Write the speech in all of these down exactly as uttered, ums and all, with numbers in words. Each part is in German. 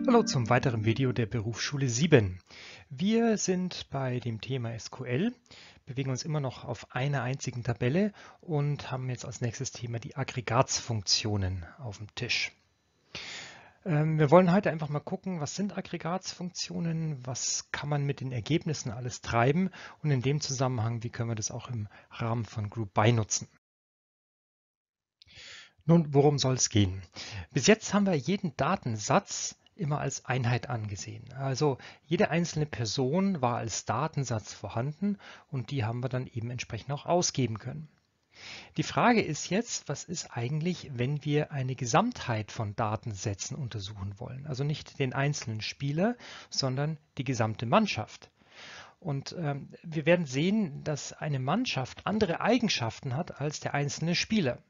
Hallo zum weiteren Video der Berufsschule sieben. Wir sind bei dem Thema S Q L, bewegen uns immer noch auf einer einzigen Tabelle und haben jetzt als nächstes Thema die Aggregatsfunktionen auf dem Tisch. Ähm, wir wollen heute einfach mal gucken, was sind Aggregatsfunktionen, was kann man mit den Ergebnissen alles treiben und in dem Zusammenhang, wie können wir das auch im Rahmen von Group By nutzen. Nun, worum soll es gehen? Bis jetzt haben wir jeden Datensatz immer als Einheit angesehen. Also jede einzelne Person war als Datensatz vorhanden und die haben wir dann eben entsprechend auch ausgeben können. Die Frage ist jetzt, was ist eigentlich, wenn wir eine Gesamtheit von Datensätzen untersuchen wollen? Also nicht den einzelnen Spieler, sondern die gesamte Mannschaft. Und ähm, wir werden sehen, dass eine Mannschaft andere Eigenschaften hat als der einzelne Spieler.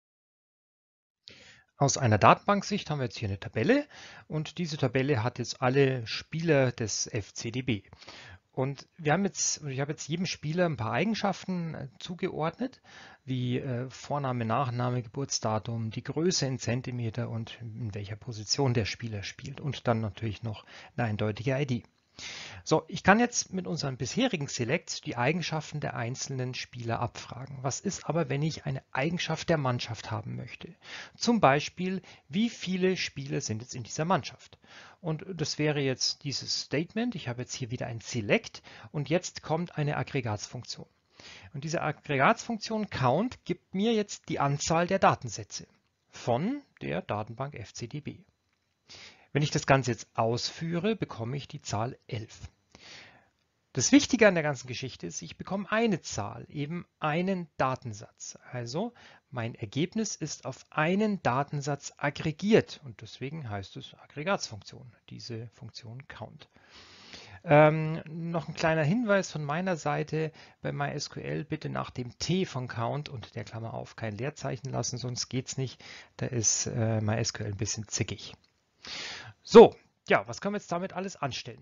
Aus einer Datenbanksicht haben wir jetzt hier eine Tabelle und diese Tabelle hat jetzt alle Spieler des F C D B. Und wir haben jetzt, ich habe jetzt jedem Spieler ein paar Eigenschaften zugeordnet, wie äh, Vorname, Nachname, Geburtsdatum, die Größe in Zentimeter und in welcher Position der Spieler spielt und dann natürlich noch eine eindeutige I D. So, ich kann jetzt mit unserem bisherigen Select die Eigenschaften der einzelnen Spieler abfragen. Was ist aber, wenn ich eine Eigenschaft der Mannschaft haben möchte? Zum Beispiel, wie viele Spieler sind jetzt in dieser Mannschaft? Und das wäre jetzt dieses Statement. Ich habe jetzt hier wieder ein Select und jetzt kommt eine Aggregatsfunktion. Und diese Aggregatsfunktion Count gibt mir jetzt die Anzahl der Datensätze von der Datenbank F C D B. Wenn ich das Ganze jetzt ausführe, bekomme ich die Zahl elf. Das Wichtige an der ganzen Geschichte ist, ich bekomme eine Zahl, eben einen Datensatz. Also mein Ergebnis ist auf einen Datensatz aggregiert und deswegen heißt es Aggregatsfunktion, diese Funktion Count. Ähm, noch ein kleiner Hinweis von meiner Seite bei MySQL, bitte nach dem T von Count und der Klammer auf kein Leerzeichen lassen, sonst geht es nicht. Da ist äh, MySQL ein bisschen zickig. So, ja, was können wir jetzt damit alles anstellen?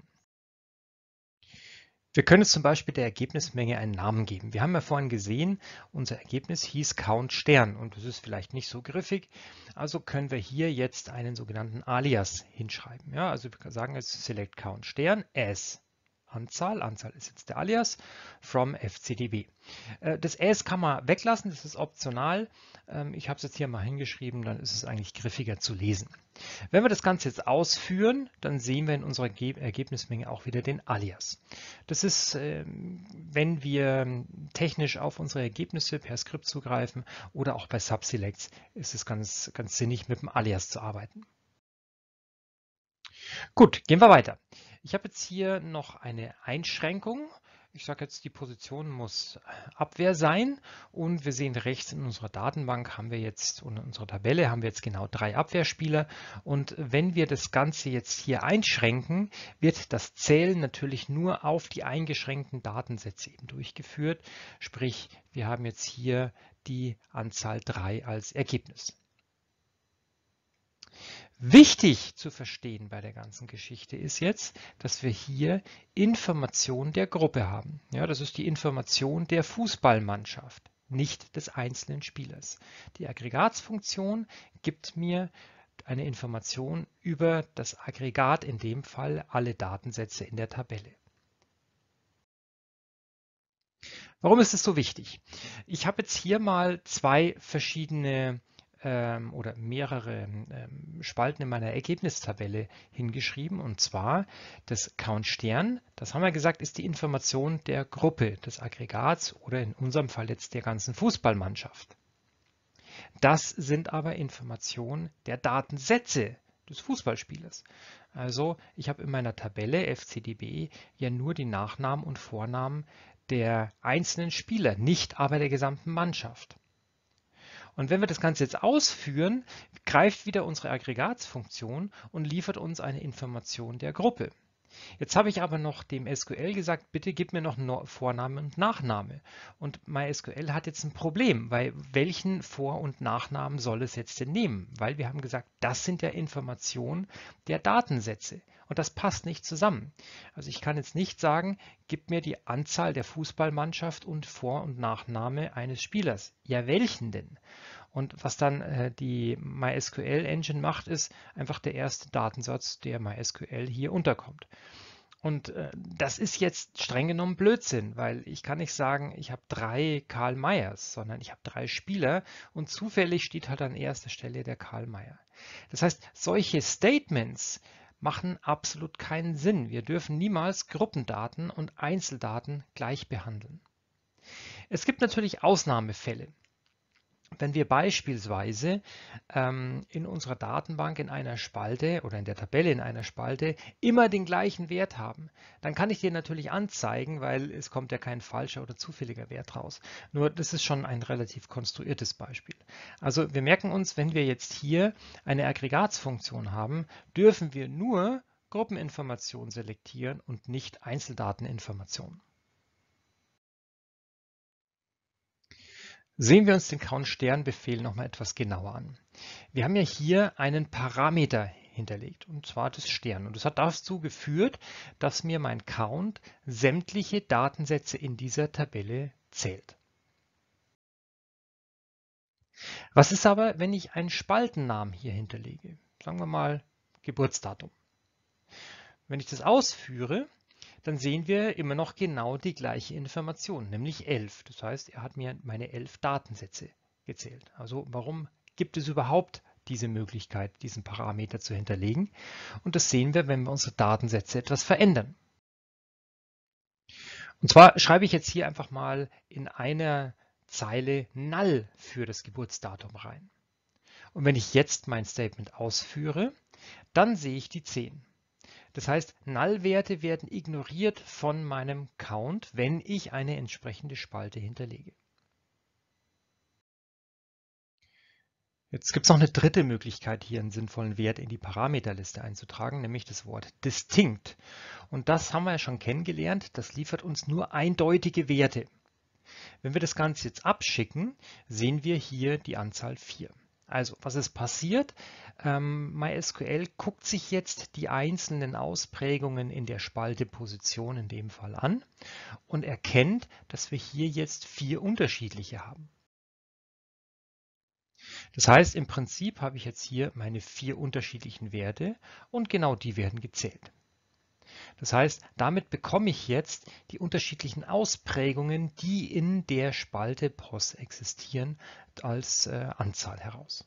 Wir können jetzt zum Beispiel der Ergebnismenge einen Namen geben. Wir haben ja vorhin gesehen, unser Ergebnis hieß Count Stern und das ist vielleicht nicht so griffig. Also können wir hier jetzt einen sogenannten Alias hinschreiben. Ja, also wir sagen jetzt Select Count Stern as Anzahl, Anzahl ist jetzt der Alias, from F C D B. Das as kann man weglassen, das ist optional. Ich habe es jetzt hier mal hingeschrieben, dann ist es eigentlich griffiger zu lesen. Wenn wir das Ganze jetzt ausführen, dann sehen wir in unserer Ergebnismenge auch wieder den Alias. Das ist, wenn wir technisch auf unsere Ergebnisse per Skript zugreifen oder auch bei Subselects, ist es ganz, ganz sinnig, mit dem Alias zu arbeiten. Gut, gehen wir weiter. Ich habe jetzt hier noch eine Einschränkung. Ich sage jetzt, die Position muss Abwehr sein und wir sehen rechts in unserer Datenbank haben wir jetzt und in unserer Tabelle haben wir jetzt genau drei Abwehrspieler und wenn wir das Ganze jetzt hier einschränken, wird das Zählen natürlich nur auf die eingeschränkten Datensätze eben durchgeführt. Sprich, wir haben jetzt hier die Anzahl drei als Ergebnis. Wichtig zu verstehen bei der ganzen Geschichte ist jetzt, dass wir hier Information der Gruppe haben. Ja, das ist die Information der Fußballmannschaft, nicht des einzelnen Spielers. Die Aggregatsfunktion gibt mir eine Information über das Aggregat, in dem Fall alle Datensätze in der Tabelle. Warum ist es so wichtig? Ich habe jetzt hier mal zwei verschiedene oder mehrere Spalten in meiner Ergebnistabelle hingeschrieben und zwar das Count Stern, das haben wir gesagt, ist die Information der Gruppe, des Aggregats oder in unserem Fall jetzt der ganzen Fußballmannschaft. Das sind aber Informationen der Datensätze des Fußballspielers. Also ich habe in meiner Tabelle F C D B ja nur die Nachnamen und Vornamen der einzelnen Spieler, nicht aber der gesamten Mannschaft. Und wenn wir das Ganze jetzt ausführen, greift wieder unsere Aggregatsfunktion und liefert uns eine Information der Gruppe. Jetzt habe ich aber noch dem S Q L gesagt, bitte gib mir noch Vorname und Nachname. Und MySQL hat jetzt ein Problem, weil welchen Vor- und Nachnamen soll es jetzt denn nehmen? Weil wir haben gesagt, das sind ja Informationen der Datensätze. Und das passt nicht zusammen. Also ich kann jetzt nicht sagen, gib mir die Anzahl der Fußballmannschaft und Vor- und Nachname eines Spielers. Ja, welchen denn? Und was dann äh, die MySQL-Engine macht, ist einfach der erste Datensatz, der MySQL hier unterkommt. Und äh, das ist jetzt streng genommen Blödsinn, weil ich kann nicht sagen, ich habe drei Karl Mayers, sondern ich habe drei Spieler und zufällig steht halt an erster Stelle der Karl Mayer. Das heißt, solche Statements machen absolut keinen Sinn. Wir dürfen niemals Gruppendaten und Einzeldaten gleich behandeln. Es gibt natürlich Ausnahmefälle. Wenn wir beispielsweise ähm, in unserer Datenbank in einer Spalte oder in der Tabelle in einer Spalte immer den gleichen Wert haben, dann kann ich den natürlich anzeigen, weil es kommt ja kein falscher oder zufälliger Wert raus. Nur das ist schon ein relativ konstruiertes Beispiel. Also wir merken uns, wenn wir jetzt hier eine Aggregatsfunktion haben, dürfen wir nur Gruppeninformationen selektieren und nicht Einzeldateninformationen. Sehen wir uns den Count-Stern-Befehl noch mal etwas genauer an. Wir haben ja hier einen Parameter hinterlegt, und zwar das Stern. Und das hat dazu geführt, dass mir mein Count sämtliche Datensätze in dieser Tabelle zählt. Was ist aber, wenn ich einen Spaltennamen hier hinterlege? Sagen wir mal Geburtsdatum. Wenn ich das ausführe, dann sehen wir immer noch genau die gleiche Information, nämlich elf. Das heißt, er hat mir meine elf Datensätze gezählt. Also warum gibt es überhaupt diese Möglichkeit, diesen Parameter zu hinterlegen? Und das sehen wir, wenn wir unsere Datensätze etwas verändern. Und zwar schreibe ich jetzt hier einfach mal in einer Zeile null für das Geburtsdatum rein. Und wenn ich jetzt mein Statement ausführe, dann sehe ich die zehn. Das heißt, Null-Werte werden ignoriert von meinem Count, wenn ich eine entsprechende Spalte hinterlege. Jetzt gibt es noch eine dritte Möglichkeit, hier einen sinnvollen Wert in die Parameterliste einzutragen, nämlich das Wort distinct. Und das haben wir ja schon kennengelernt, das liefert uns nur eindeutige Werte. Wenn wir das Ganze jetzt abschicken, sehen wir hier die Anzahl vier. Also, was ist passiert? Ähm, MySQL guckt sich jetzt die einzelnen Ausprägungen in der Spalte Position in dem Fall an und erkennt, dass wir hier jetzt vier unterschiedliche haben. Das heißt, im Prinzip habe ich jetzt hier meine vier unterschiedlichen Werte und genau die werden gezählt. Das heißt, damit bekomme ich jetzt die unterschiedlichen Ausprägungen, die in der Spalte P O S existieren, als äh, Anzahl heraus.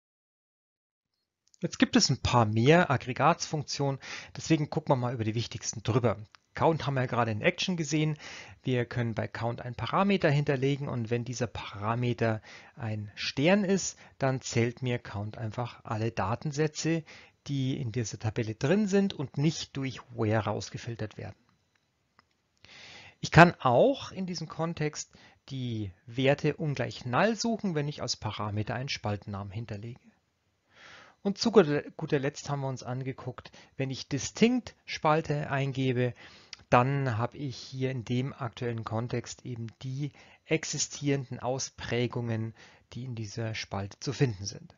Jetzt gibt es ein paar mehr Aggregatsfunktionen, deswegen gucken wir mal über die wichtigsten drüber. Count haben wir ja gerade in Action gesehen. Wir können bei Count einen Parameter hinterlegen und wenn dieser Parameter ein Stern ist, dann zählt mir Count einfach alle Datensätze, die in dieser Tabelle drin sind und nicht durch Where rausgefiltert werden. Ich kann auch in diesem Kontext die Werte ungleich Null suchen, wenn ich als Parameter einen Spaltennamen hinterlege. Und zu guter Letzt haben wir uns angeguckt, wenn ich distinct Spalte eingebe, dann habe ich hier in dem aktuellen Kontext eben die existierenden Ausprägungen, die in dieser Spalte zu finden sind.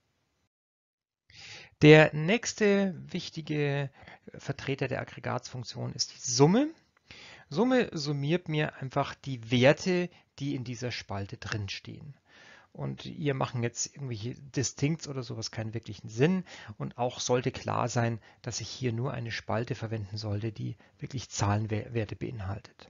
Der nächste wichtige Vertreter der Aggregatsfunktion ist die Summe. Summe summiert mir einfach die Werte, die in dieser Spalte drin stehen. Und hier machen jetzt irgendwelche Distincts oder sowas keinen wirklichen Sinn. Und auch sollte klar sein, dass ich hier nur eine Spalte verwenden sollte, die wirklich Zahlenwerte beinhaltet.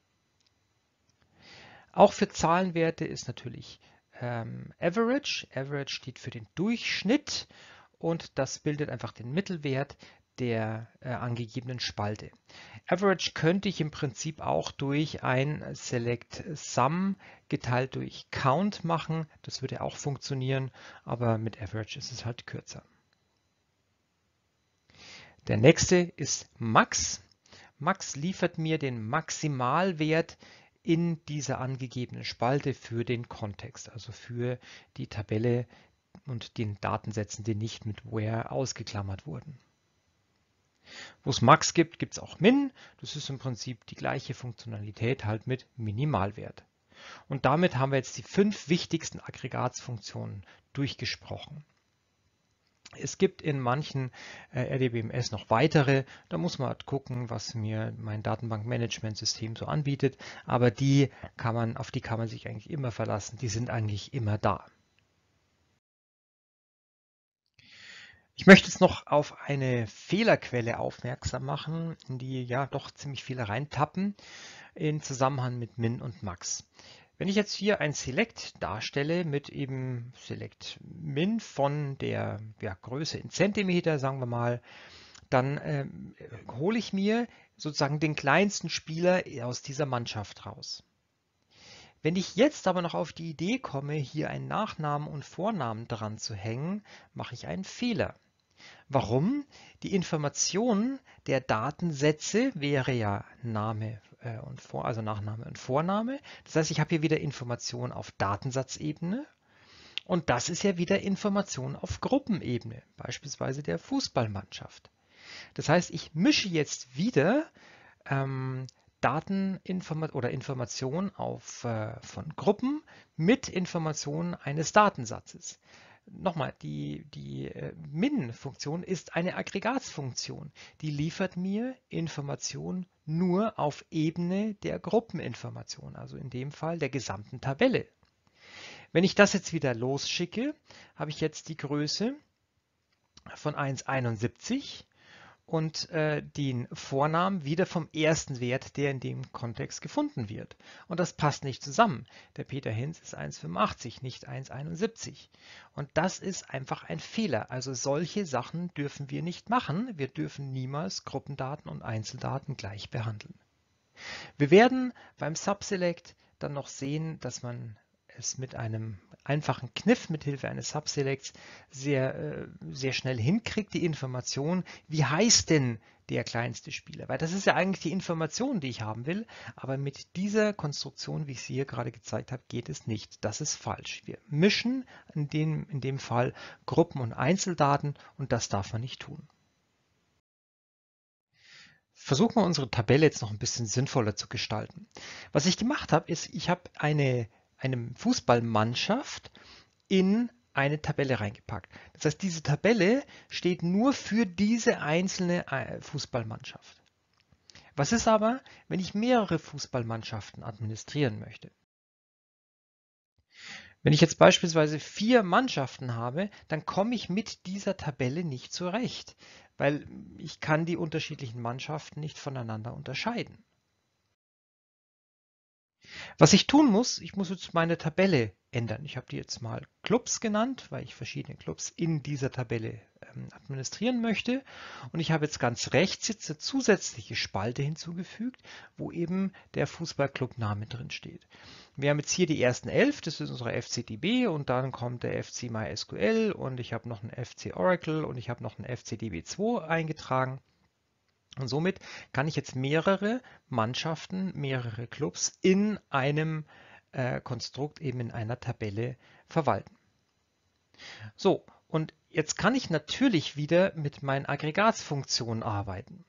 Auch für Zahlenwerte ist natürlich ähm, Average. Average steht für den Durchschnitt und das bildet einfach den Mittelwert der äh, angegebenen Spalte. Average könnte ich im Prinzip auch durch ein Select Sum geteilt durch Count machen. Das würde auch funktionieren, aber mit Average ist es halt kürzer. Der nächste ist Max. Max liefert mir den Maximalwert in dieser angegebenen Spalte für den Kontext, also für die Tabelle und den Datensätzen, die nicht mit Where ausgeklammert wurden. Wo es Max gibt, gibt es auch Min. Das ist im Prinzip die gleiche Funktionalität, halt mit Minimalwert. Und damit haben wir jetzt die fünf wichtigsten Aggregatsfunktionen durchgesprochen. Es gibt in manchen äh, R D B M S noch weitere. Da muss man halt gucken, was mir mein Datenbankmanagementsystem so anbietet. Aber die kann man, auf die kann man sich eigentlich immer verlassen. Die sind eigentlich immer da. Ich möchte jetzt noch auf eine Fehlerquelle aufmerksam machen, in die ja doch ziemlich viele reintappen, in Zusammenhang mit Min und Max. Wenn ich jetzt hier ein Select darstelle mit eben Select Min von der ja, Größe in Zentimeter, sagen wir mal, dann ähm, hole ich mir sozusagen den kleinsten Spieler aus dieser Mannschaft raus. Wenn ich jetzt aber noch auf die Idee komme, hier einen Nachnamen und Vornamen dran zu hängen, mache ich einen Fehler. Warum? Die Information der Datensätze wäre ja Name äh, und Vor, also Nachname und Vorname. Das heißt, ich habe hier wieder Information auf Datensatzebene und das ist ja wieder Information auf Gruppenebene, beispielsweise der Fußballmannschaft. Das heißt, ich mische jetzt wieder ähm, Daten oder Informationen auf, äh, von Gruppen mit Informationen eines Datensatzes. Nochmal, die, die äh, Min-Funktion ist eine Aggregatsfunktion. Die liefert mir Informationen nur auf Ebene der Gruppeninformation, also in dem Fall der gesamten Tabelle. Wenn ich das jetzt wieder losschicke, habe ich jetzt die Größe von eins Komma einundsiebzig und äh, den Vornamen wieder vom ersten Wert, der in dem Kontext gefunden wird. Und das passt nicht zusammen. Der Peter Hinz ist eins Komma fünfundachtzig, nicht eins Komma einundsiebzig. Und das ist einfach ein Fehler. Also solche Sachen dürfen wir nicht machen. Wir dürfen niemals Gruppendaten und Einzeldaten gleich behandeln. Wir werden beim Subselect dann noch sehen, dass man es mit einem einfachen Kniff mithilfe eines Subselects sehr, äh, sehr schnell hinkriegt, die Information, wie heißt denn der kleinste Spieler? Weil das ist ja eigentlich die Information, die ich haben will, aber mit dieser Konstruktion, wie ich sie hier gerade gezeigt habe, geht es nicht. Das ist falsch. Wir mischen in dem, in dem Fall Gruppen- und Einzeldaten und das darf man nicht tun. Versuchen wir unsere Tabelle jetzt noch ein bisschen sinnvoller zu gestalten. Was ich gemacht habe, ist, ich habe eine eine Fußballmannschaft in eine Tabelle reingepackt. Das heißt, diese Tabelle steht nur für diese einzelne Fußballmannschaft. Was ist aber, wenn ich mehrere Fußballmannschaften administrieren möchte? Wenn ich jetzt beispielsweise vier Mannschaften habe, dann komme ich mit dieser Tabelle nicht zurecht, weil ich kann die unterschiedlichen Mannschaften nicht voneinander unterscheiden. Was ich tun muss, ich muss jetzt meine Tabelle ändern. Ich habe die jetzt mal Clubs genannt, weil ich verschiedene Clubs in dieser Tabelle ähm, administrieren möchte. Und ich habe jetzt ganz rechts jetzt eine zusätzliche Spalte hinzugefügt, wo eben der Fußballclubname drin steht. Wir haben jetzt hier die ersten elf, das ist unsere F C D B und dann kommt der F C MySQL und ich habe noch einen F C Oracle und ich habe noch einen F C D B zwei eingetragen. Und somit kann ich jetzt mehrere Mannschaften, mehrere Clubs in einem äh, Konstrukt, eben in einer Tabelle verwalten. So, und jetzt kann ich natürlich wieder mit meinen Aggregatsfunktionen arbeiten.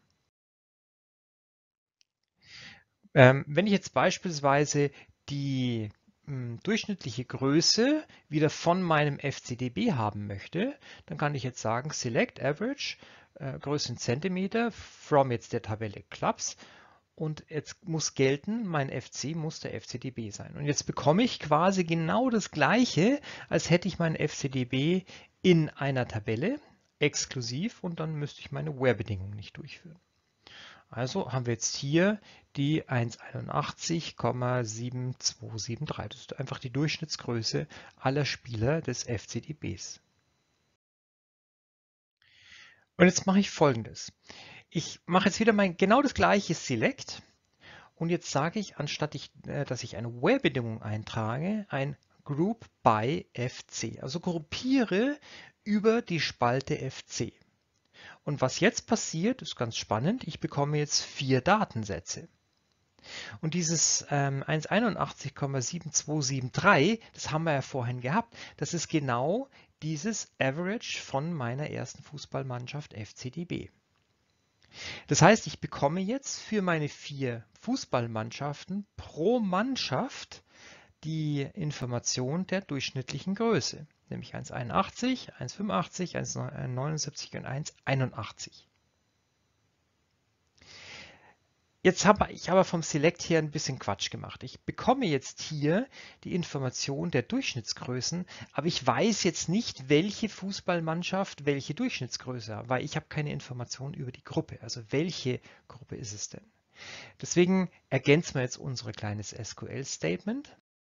Ähm, wenn ich jetzt beispielsweise die mh, durchschnittliche Größe wieder von meinem F C D B haben möchte, dann kann ich jetzt sagen Select Average, äh, Größe in Zentimeter, from jetzt der Tabelle Clubs und jetzt muss gelten, mein F C muss der F C D B sein. Und jetzt bekomme ich quasi genau das gleiche, als hätte ich meinen F C D B in einer Tabelle exklusiv und dann müsste ich meine Where-Bedingungen nicht durchführen. Also haben wir jetzt hier die eins Komma einundachtzig Komma sieben zwei sieben drei. Das ist einfach die Durchschnittsgröße aller Spieler des F C D Bs. Und jetzt mache ich Folgendes. Ich mache jetzt wieder mein genau das gleiche Select und jetzt sage ich, anstatt ich, äh, dass ich eine Where-Bedingung eintrage, ein Group by F C. Also gruppiere über die Spalte F C. Und was jetzt passiert, ist ganz spannend. Ich bekomme jetzt vier Datensätze. Und dieses ähm, eins Komma einundachtzig Komma sieben zwei sieben drei, das haben wir ja vorhin gehabt, das ist genau dieses Average von meiner ersten Fußballmannschaft F C D B. Das heißt, ich bekomme jetzt für meine vier Fußballmannschaften pro Mannschaft die Information der durchschnittlichen Größe, nämlich eins Komma einundachtzig, eins Komma fünfundachtzig, eins Komma neunundsiebzig und eins Komma einundachtzig. Jetzt habe ich aber vom Select hier ein bisschen Quatsch gemacht. Ich bekomme jetzt hier die Information der Durchschnittsgrößen, aber ich weiß jetzt nicht, welche Fußballmannschaft welche Durchschnittsgröße hat, weil ich habe keine Information über die Gruppe. Also welche Gruppe ist es denn? Deswegen ergänzen wir jetzt unser kleines S Q L-Statement,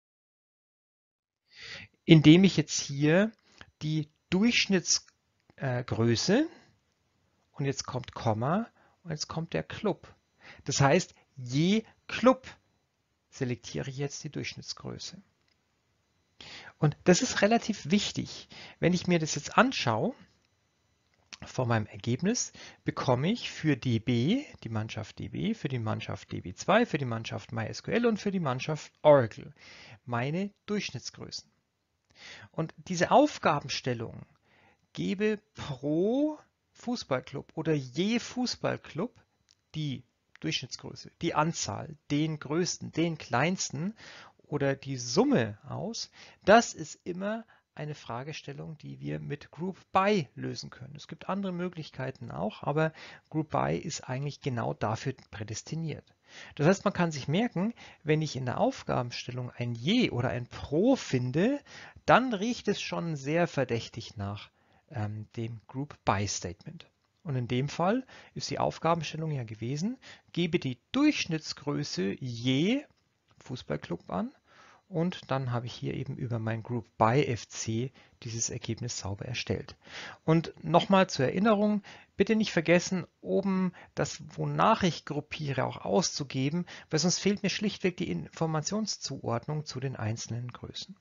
indem ich jetzt hier die Durchschnittsgröße und jetzt kommt Komma und jetzt kommt der Club. Das heißt, je Club selektiere ich jetzt die Durchschnittsgröße. Und das ist relativ wichtig. Wenn ich mir das jetzt anschaue, vor meinem Ergebnis bekomme ich für D B, die Mannschaft D B, für die Mannschaft D B zwei, für die Mannschaft MySQL und für die Mannschaft Oracle meine Durchschnittsgrößen. Und diese Aufgabenstellung gebe pro Fußballclub oder je Fußballclub die Durchschnittsgröße, die Anzahl, den größten, den kleinsten oder die Summe aus. Das ist immer eine Fragestellung, die wir mit Group By lösen können. Es gibt andere Möglichkeiten auch, aber Group By ist eigentlich genau dafür prädestiniert. Das heißt, man kann sich merken, wenn ich in der Aufgabenstellung ein Je oder ein Pro finde, dann riecht es schon sehr verdächtig nach ähm, dem Group By Statement. Und in dem Fall ist die Aufgabenstellung ja gewesen, gebe die Durchschnittsgröße je Fußballclub an und dann habe ich hier eben über mein Group By F C dieses Ergebnis sauber erstellt. Und nochmal zur Erinnerung, bitte nicht vergessen, oben das, wonach ich gruppiere, auch auszugeben, weil sonst fehlt mir schlichtweg die Informationszuordnung zu den einzelnen Größen.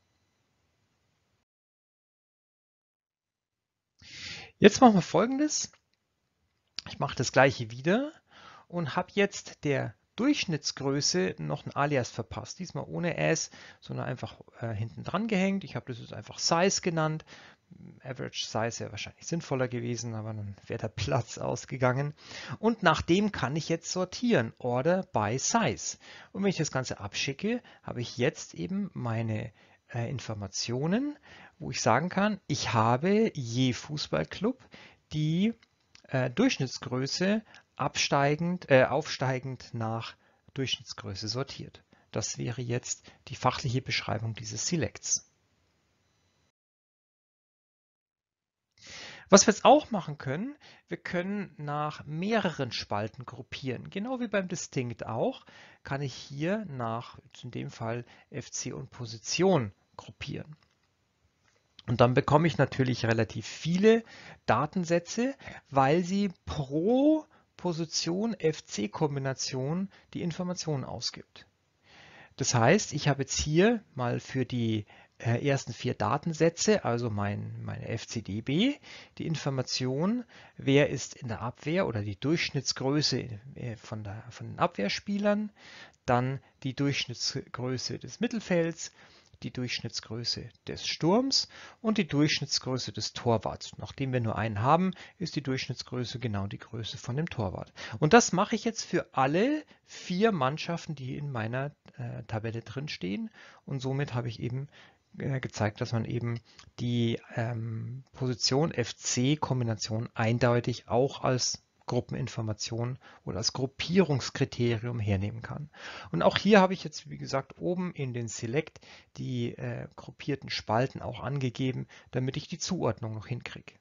Jetzt machen wir Folgendes. Ich mache das gleiche wieder und habe jetzt der Durchschnittsgröße noch ein Alias verpasst. Diesmal ohne S, sondern einfach äh, hinten dran gehängt. Ich habe das jetzt einfach Size genannt. Average Size wäre wahrscheinlich sinnvoller gewesen, aber dann wäre der Platz ausgegangen. Und nach dem kann ich jetzt sortieren. Order by Size. Und wenn ich das Ganze abschicke, habe ich jetzt eben meine äh, Informationen, wo ich sagen kann, ich habe je Fußballclub die äh, Durchschnittsgröße absteigend, äh, aufsteigend nach Durchschnittsgröße sortiert. Das wäre jetzt die fachliche Beschreibung dieses Selects. Was wir jetzt auch machen können, wir können nach mehreren Spalten gruppieren. Genau wie beim Distinct auch, kann ich hier nach, in dem Fall F C und Position, gruppieren. Und dann bekomme ich natürlich relativ viele Datensätze, weil sie pro Position F C-Kombination die Informationen ausgibt. Das heißt, ich habe jetzt hier mal für die äh, ersten vier Datensätze, also mein, meine F C D B, die Information, wer ist in der Abwehr oder die Durchschnittsgröße äh, von, der, von den Abwehrspielern, dann die Durchschnittsgröße des Mittelfelds, die Durchschnittsgröße des Sturms und die Durchschnittsgröße des Torwarts. Nachdem wir nur einen haben, ist die Durchschnittsgröße genau die Größe von dem Torwart. Und das mache ich jetzt für alle vier Mannschaften, die in meiner äh, Tabelle drin stehen. Und somit habe ich eben äh, gezeigt, dass man eben die ähm, Position F C-Kombination eindeutig auch als Gruppeninformation oder als Gruppierungskriterium hernehmen kann. Und auch hier habe ich jetzt, wie gesagt, oben in den Select die äh, gruppierten Spalten auch angegeben, damit ich die Zuordnung noch hinkriege.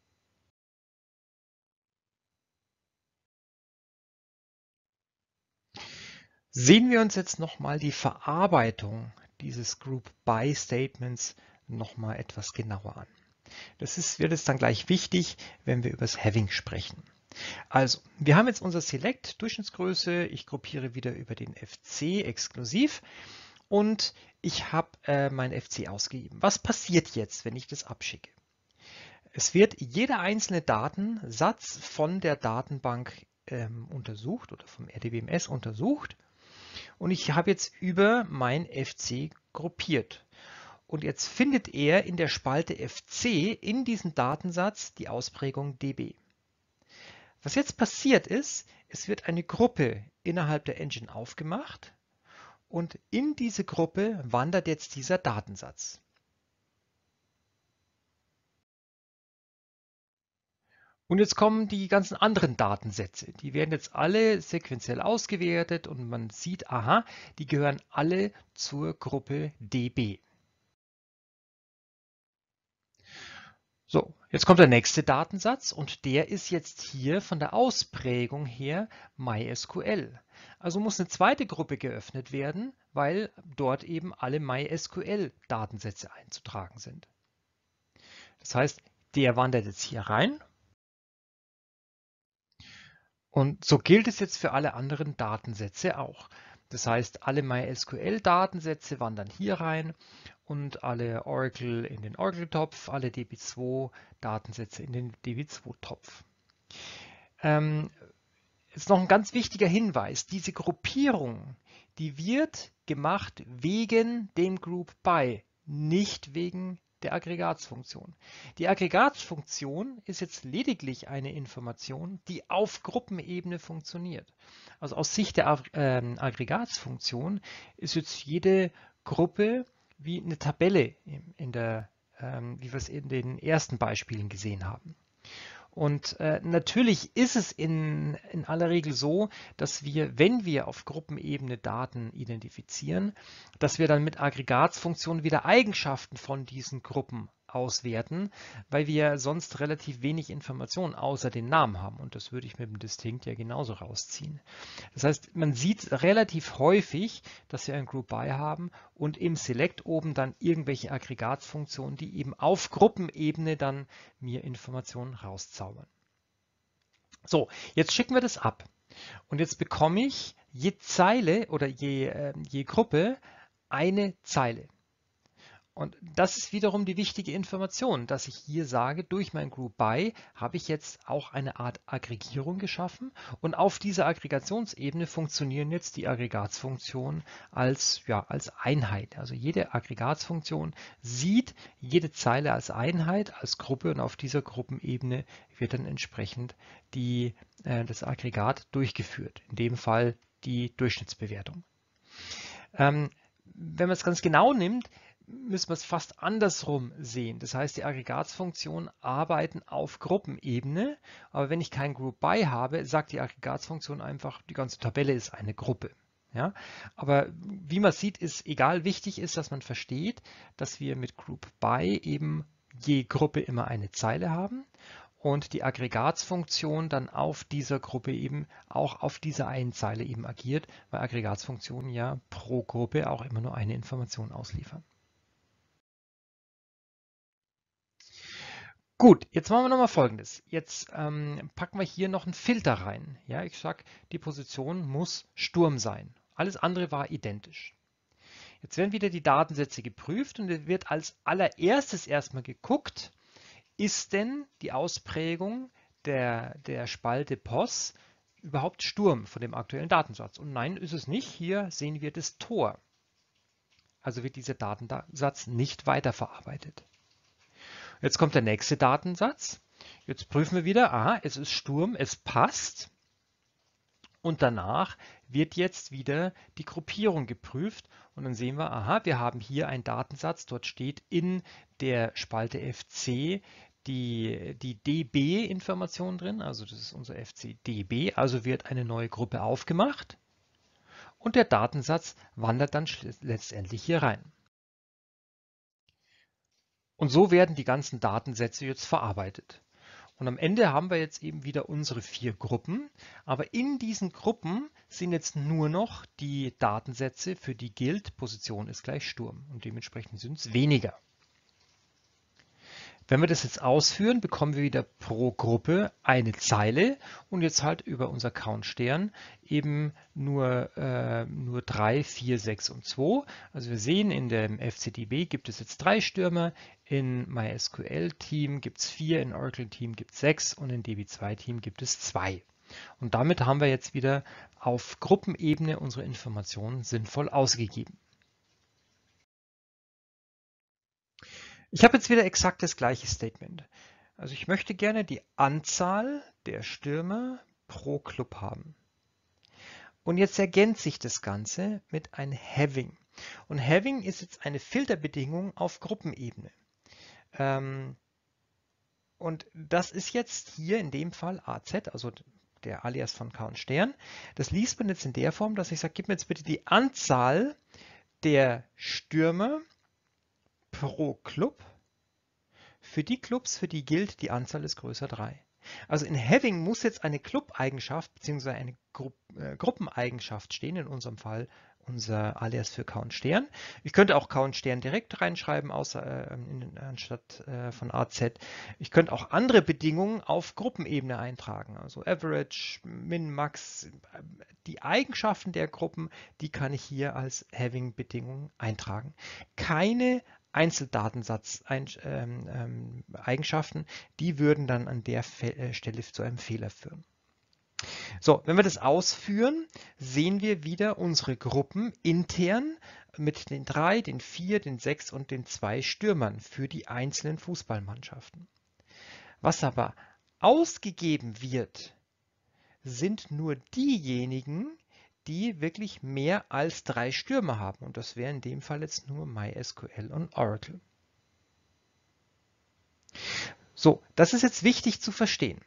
Sehen wir uns jetzt nochmal die Verarbeitung dieses Group By Statements nochmal etwas genauer an. Das ist, wird es dann gleich wichtig, wenn wir über das Having sprechen. Also, wir haben jetzt unser Select, Durchschnittsgröße, ich gruppiere wieder über den F C exklusiv und ich habe äh, mein F C ausgegeben. Was passiert jetzt, wenn ich das abschicke? Es wird jeder einzelne Datensatz von der Datenbank ähm, untersucht oder vom R D B M S untersucht und ich habe jetzt über mein F C gruppiert. Und jetzt findet er in der Spalte F C in diesem Datensatz die Ausprägung D B. Was jetzt passiert ist, es wird eine Gruppe innerhalb der Engine aufgemacht und in diese Gruppe wandert jetzt dieser Datensatz. Und jetzt kommen die ganzen anderen Datensätze. Die werden jetzt alle sequenziell ausgewertet und man sieht, aha, die gehören alle zur Gruppe D B. So, jetzt kommt der nächste Datensatz und der ist jetzt hier von der Ausprägung her MySQL. Also muss eine zweite Gruppe geöffnet werden, weil dort eben alle MySQL-Datensätze einzutragen sind. Das heißt, der wandert jetzt hier rein. Und so gilt es jetzt für alle anderen Datensätze auch. Das heißt, alle MySQL-Datensätze wandern hier rein und alle Oracle in den Oracle-Topf, alle D B zwei Datensätze in den D B zwei Topf. Ähm, jetzt noch ein ganz wichtiger Hinweis. Diese Gruppierung, die wird gemacht wegen dem Group By, nicht wegen der Aggregatsfunktion. Die Aggregatsfunktion ist jetzt lediglich eine Information, die auf Gruppenebene funktioniert. Also aus Sicht der ähm, Aggregatsfunktion ist jetzt jede Gruppe wie eine Tabelle, in der, ähm, wie wir es in den ersten Beispielen gesehen haben. Und äh, natürlich ist es in, in aller Regel so, dass wir, wenn wir auf Gruppenebene Daten identifizieren, dass wir dann mit Aggregatsfunktionen wieder Eigenschaften von diesen Gruppen auswerten, weil wir sonst relativ wenig Informationen außer den Namen haben. Und das würde ich mit dem Distinct ja genauso rausziehen. Das heißt, man sieht relativ häufig, dass wir ein Group By haben und im Select oben dann irgendwelche Aggregatsfunktionen, die eben auf Gruppenebene dann mir Informationen rauszaubern. So, jetzt schicken wir das ab. Und jetzt bekomme ich je Zeile oder je, äh, je Gruppe eine Zeile. Und das ist wiederum die wichtige Information, dass ich hier sage, durch mein Group By habe ich jetzt auch eine Art Aggregierung geschaffen und auf dieser Aggregationsebene funktionieren jetzt die Aggregatsfunktionen als, ja, als Einheit. Also jede Aggregatsfunktion sieht jede Zeile als Einheit, als Gruppe und auf dieser Gruppenebene wird dann entsprechend die, äh, das Aggregat durchgeführt. In dem Fall die Durchschnittsbewertung. Ähm, wenn man es ganz genau nimmt, müssen wir es fast andersrum sehen. Das heißt, die Aggregatsfunktionen arbeiten auf Gruppenebene, aber wenn ich kein Group By habe, sagt die Aggregatsfunktion einfach, die ganze Tabelle ist eine Gruppe. Ja? Aber wie man sieht, ist egal, wichtig ist, dass man versteht, dass wir mit Group By eben je Gruppe immer eine Zeile haben und die Aggregatsfunktion dann auf dieser Gruppe eben auch auf dieser einen Zeile eben agiert, weil Aggregatsfunktionen ja pro Gruppe auch immer nur eine Information ausliefern. Gut, jetzt machen wir nochmal Folgendes. Jetzt ähm, packen wir hier noch einen Filter rein. Ja, ich sage, die Position muss Sturm sein. Alles andere war identisch. Jetzt werden wieder die Datensätze geprüft und es wird als allererstes erstmal geguckt, ist denn die Ausprägung der, der Spalte P O S überhaupt Sturm von dem aktuellen Datensatz? Und nein, ist es nicht. Hier sehen wir das Tor. Also wird dieser Datensatz nicht weiterverarbeitet. Jetzt kommt der nächste Datensatz. Jetzt prüfen wir wieder, aha, es ist Sturm, es passt. Und danach wird jetzt wieder die Gruppierung geprüft und dann sehen wir, aha, wir haben hier einen Datensatz, dort steht in der Spalte F C die, die D B-Information drin, also das ist unser F C D B, also wird eine neue Gruppe aufgemacht und der Datensatz wandert dann letztendlich hier rein. Und so werden die ganzen Datensätze jetzt verarbeitet. Und am Ende haben wir jetzt eben wieder unsere vier Gruppen, aber in diesen Gruppen sind jetzt nur noch die Datensätze, für die gilt, Position ist gleich Sturm und dementsprechend sind es weniger. Wenn wir das jetzt ausführen, bekommen wir wieder pro Gruppe eine Zeile und jetzt halt über unser Count-Stern eben nur, äh, nur drei, vier, sechs und zwei. Also wir sehen, in dem F C D B gibt es jetzt drei Stürmer, in MySQL-Team gibt es vier, in Oracle-Team gibt es sechs und in D B zwei Team gibt es zwei. Und damit haben wir jetzt wieder auf Gruppenebene unsere Informationen sinnvoll ausgegeben. Ich habe jetzt wieder exakt das gleiche Statement. Also ich möchte gerne die Anzahl der Stürmer pro Club haben. Und jetzt ergänzt sich das Ganze mit ein Having. Und Having ist jetzt eine Filterbedingung auf Gruppenebene. Ähm, Und das ist jetzt hier in dem Fall A Z, also der Alias von K und Stern. Das liest man jetzt in der Form, dass ich sage, gib mir jetzt bitte die Anzahl der Stürmer pro Club für die Clubs, für die gilt, die Anzahl ist größer drei. Also in Having muss jetzt eine Club-Eigenschaft bzw. eine Gru äh, Gruppeneigenschaft stehen, in unserem Fall unser Alias für K und Stern. Ich könnte auch K und Stern direkt reinschreiben, außer, äh, in, anstatt äh, von A Z. Ich könnte auch andere Bedingungen auf Gruppenebene eintragen, also Average, Min, Max. Die Eigenschaften der Gruppen, die kann ich hier als Having-Bedingung eintragen. Keine Einzeldatensatz-Eigenschaften, die würden dann an der Stelle zu einem Fehler führen. So, wenn wir das ausführen, sehen wir wieder unsere Gruppen intern mit den drei, den vier, den sechs und den zwei Stürmern für die einzelnen Fußballmannschaften. Was aber ausgegeben wird, sind nur diejenigen, die wirklich mehr als drei Stürmer haben. Und das wäre in dem Fall jetzt nur MySQL und Oracle. So, das ist jetzt wichtig zu verstehen.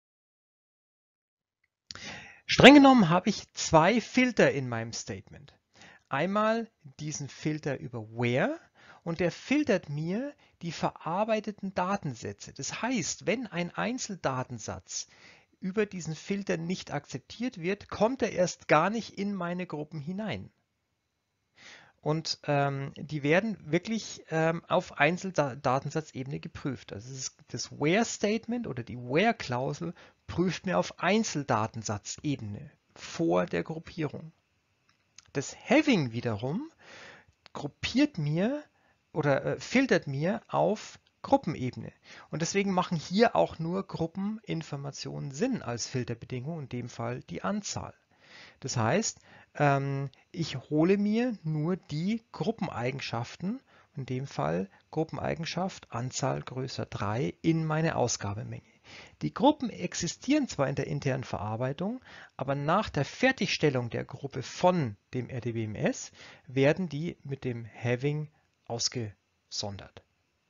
Streng genommen habe ich zwei Filter in meinem Statement. Einmal diesen Filter über Where und der filtert mir die verarbeiteten Datensätze. Das heißt, wenn ein Einzeldatensatz über diesen Filter nicht akzeptiert wird, kommt er erst gar nicht in meine Gruppen hinein. Und ähm, die werden wirklich ähm, auf Einzeldatensatzebene geprüft. Also das, das Where-Statement oder die Where-Klausel prüft mir auf Einzeldatensatzebene vor der Gruppierung. Das Having wiederum gruppiert mir oder äh, filtert mir auf Gruppenebene. Und deswegen machen hier auch nur Gruppeninformationen Sinn als Filterbedingung, in dem Fall die Anzahl. Das heißt, ähm, ich hole mir nur die Gruppeneigenschaften, in dem Fall Gruppeneigenschaft Anzahl größer drei in meine Ausgabemenge. Die Gruppen existieren zwar in der internen Verarbeitung, aber nach der Fertigstellung der Gruppe von dem R D B M S werden die mit dem Having ausgesondert.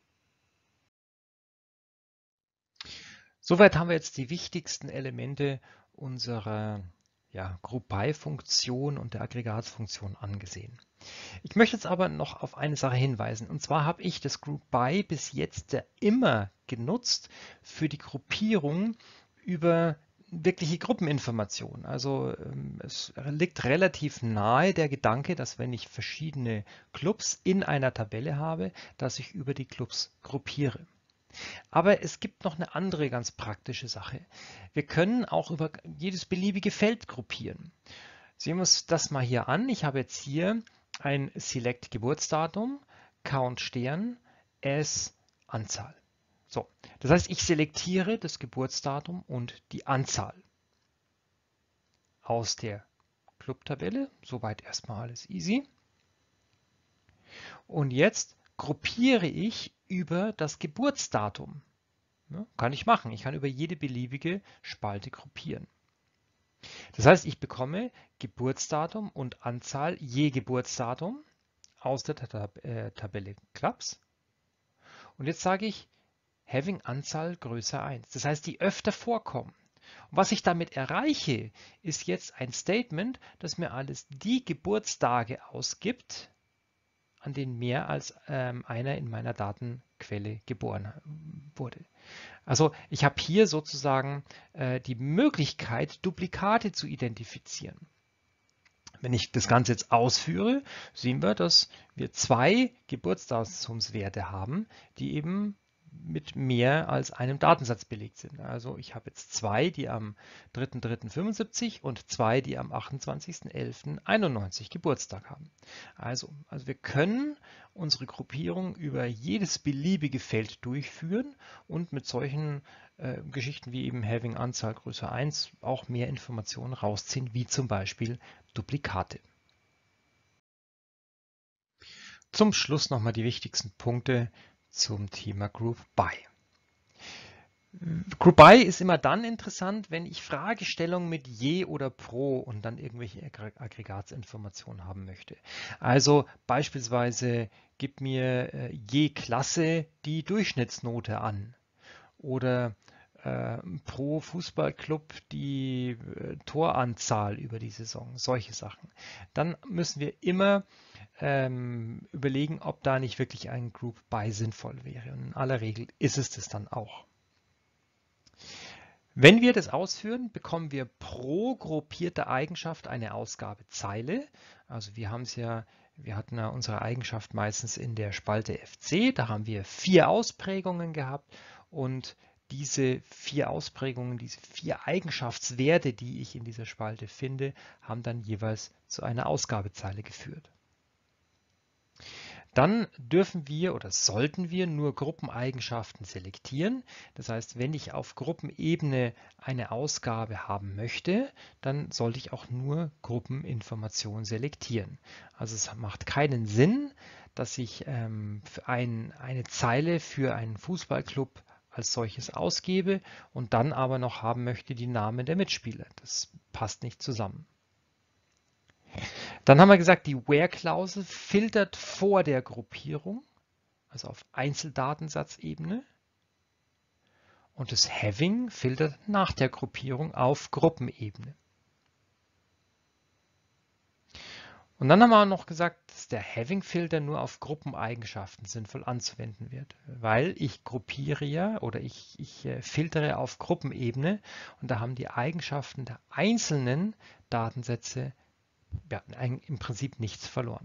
Soweit haben wir jetzt die wichtigsten Elemente unserer ja, Group-by-Funktion und der Aggregatsfunktion angesehen. Ich möchte jetzt aber noch auf eine Sache hinweisen. Und zwar habe ich das Group-by bis jetzt ja immer genutzt für die Gruppierung über wirkliche Gruppeninformationen. Also es liegt relativ nahe der Gedanke, dass wenn ich verschiedene Clubs in einer Tabelle habe, dass ich über die Clubs gruppiere. Aber es gibt noch eine andere ganz praktische Sache. Wir können auch über jedes beliebige Feld gruppieren. Sehen wir uns das mal hier an. Ich habe jetzt hier ein Select Geburtsdatum, Count Stern, as Anzahl. So, das heißt, ich selektiere das Geburtsdatum und die Anzahl aus der Clubtabelle. Soweit erstmal alles easy. Und jetzt gruppiere ich über das Geburtsdatum. Ja, kann ich machen. Ich kann über jede beliebige Spalte gruppieren. Das heißt, ich bekomme Geburtsdatum und Anzahl je Geburtsdatum aus der Tab äh, Tabelle Clubs. Und jetzt sage ich Having Anzahl größer eins. Das heißt, die öfter vorkommen. Und was ich damit erreiche, ist jetzt ein Statement, das mir alles die Geburtstage ausgibt, an denen mehr als ähm, einer in meiner Datenquelle geboren wurde. Also ich habe hier sozusagen äh, die Möglichkeit, Duplikate zu identifizieren. Wenn ich das Ganze jetzt ausführe, sehen wir, dass wir zwei Geburtsdatumswerte haben, die eben mit mehr als einem Datensatz belegt sind. Also ich habe jetzt zwei, die am dritten dritten fünfundsiebzig und zwei, die am achtundzwanzigsten elften einundneunzig Geburtstag haben. Also, also wir können unsere Gruppierung über jedes beliebige Feld durchführen und mit solchen äh, Geschichten wie eben Having Anzahl größer eins auch mehr Informationen rausziehen, wie zum Beispiel Duplikate. Zum Schluss nochmal die wichtigsten Punkte zum Thema Group By. Group By ist immer dann interessant, wenn ich Fragestellungen mit je oder pro und dann irgendwelche Aggregatsinformationen haben möchte. Also beispielsweise gib mir je Klasse die Durchschnittsnote an oder äh, pro Fußballclub die äh, Toranzahl über die Saison, solche Sachen. Dann müssen wir immer ähm, überlegen, ob da nicht wirklich ein Group By sinnvoll wäre. Und in aller Regel ist es das dann auch. Wenn wir das ausführen, bekommen wir pro gruppierte Eigenschaft eine Ausgabezeile. Also wir haben es ja, wir hatten ja unsere Eigenschaft meistens in der Spalte F C, da haben wir vier Ausprägungen gehabt und diese vier Ausprägungen, diese vier Eigenschaftswerte, die ich in dieser Spalte finde, haben dann jeweils zu einer Ausgabezeile geführt. Dann dürfen wir oder sollten wir nur Gruppeneigenschaften selektieren. Das heißt, wenn ich auf Gruppenebene eine Ausgabe haben möchte, dann sollte ich auch nur Gruppeninformationen selektieren. Also es macht keinen Sinn, dass ich ähm, ein, eine Zeile für einen Fußballclub als solches ausgebe und dann aber noch haben möchte die Namen der Mitspieler. Das passt nicht zusammen. Dann haben wir gesagt, die Where-Klausel filtert vor der Gruppierung, also auf Einzeldatensatzebene. Und das Having filtert nach der Gruppierung auf Gruppenebene. Und dann haben wir noch gesagt, dass der Having-Filter nur auf Gruppeneigenschaften sinnvoll anzuwenden wird, weil ich gruppiere ja oder ich, ich filtere auf Gruppenebene und da haben die Eigenschaften der einzelnen Datensätze ja, im Prinzip nichts verloren.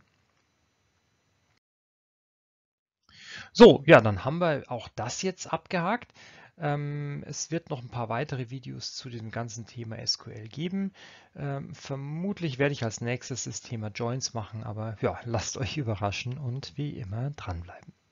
So, ja, dann haben wir auch das jetzt abgehakt. Ähm, es wird noch ein paar weitere Videos zu dem ganzen Thema S Q L geben. Ähm, vermutlich werde ich als nächstes das Thema Joins machen, aber ja, lasst euch überraschen und wie immer dranbleiben.